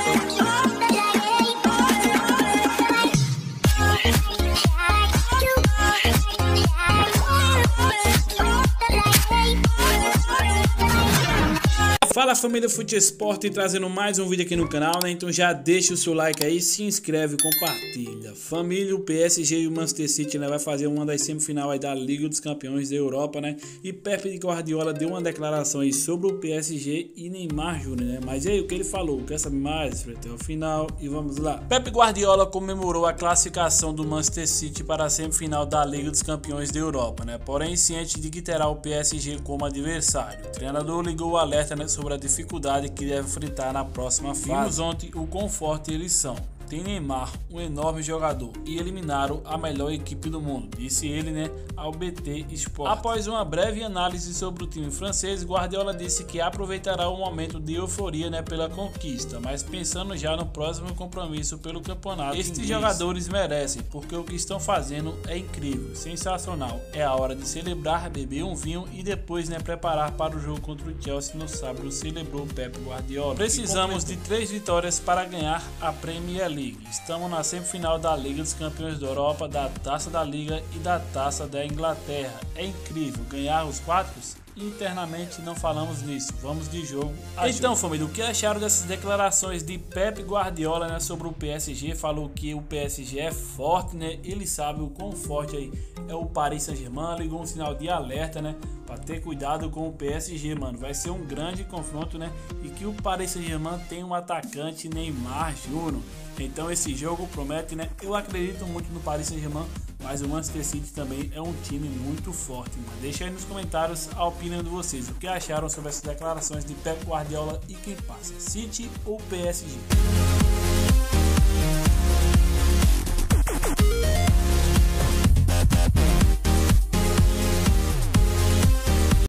Fala família Fute Esporte, trazendo mais um vídeo aqui no canal, né? Então já deixa o seu like aí, se inscreve e compartilha. Família, o PSG e o Manchester City, né, vai fazer uma das semifinais aí da Liga dos Campeões da Europa, né? E Pep Guardiola deu uma declaração aí sobre o PSG e Neymar Júnior, né? Mas e aí, o que ele falou? Quer saber mais? Até o final e vamos lá. Pep Guardiola comemorou a classificação do Manchester City para a semifinal da Liga dos Campeões da Europa, né? Porém, ciente de que terá o PSG como adversário. O treinador ligou o alerta, né, sobre a dificuldade que deve enfrentar na próxima fase. Vimos ontem o quão forte eles são. Tem Neymar, um enorme jogador, e eliminaram a melhor equipe do mundo, disse ele, né, ao BT Sport. Após uma breve análise sobre o time francês, Guardiola disse que aproveitará o momento de euforia, né, pela conquista, mas pensando já no próximo compromisso pelo campeonato. Estes jogadores merecem, porque o que estão fazendo é incrível, sensacional. É a hora de celebrar, beber um vinho e depois, né, preparar para o jogo contra o Chelsea no sábado, celebrou Pep Guardiola. Precisamos de 3 vitórias para ganhar a Premier League. Estamos na semifinal da Liga dos Campeões da Europa, da Taça da Liga e da Taça da Inglaterra. É incrível ganhar os 4? Internamente não falamos nisso, vamos de jogo a jogo. Então família, o que acharam dessas declarações de Pep Guardiola, né, sobre o PSG? Falou que o PSG é forte, né? Ele sabe o quão forte aí é o Paris Saint-Germain, ligou um sinal de alerta, né, para ter cuidado com o PSG, mano. Vai ser um grande confronto, né? E que o Paris Saint-Germain tem um atacante, Neymar Júnior. Então esse jogo promete, né? Eu acredito muito no Paris Saint-Germain, mas o Manchester City também é um time muito forte, mano. Deixa aí nos comentários a opinião de vocês. O que acharam sobre essas declarações de Pep Guardiola e quem passa, City ou PSG?